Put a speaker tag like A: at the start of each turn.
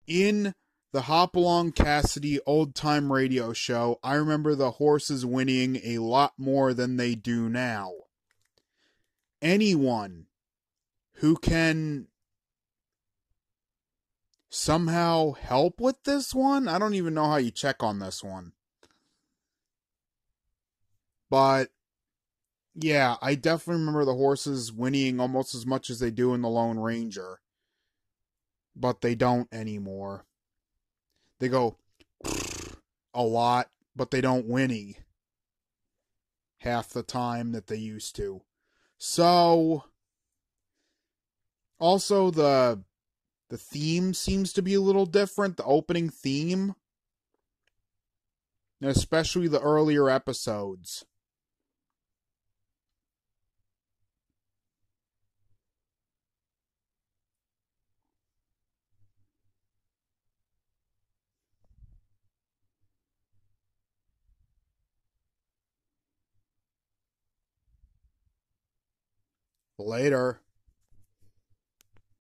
A: In the Hopalong Cassidy old time radio show, I remember the horses whinnying a lot more than they do now. Anyone who can somehow help with this one? I don't even know how you check on this one. But yeah, I definitely remember the horses whinnying almost as much as they do in the Lone Ranger. But they don't anymore. They go a lot, but they don't whinny half the time that they used to. So, also the theme seems to be a little different, the opening theme, especially the earlier episodes. Later.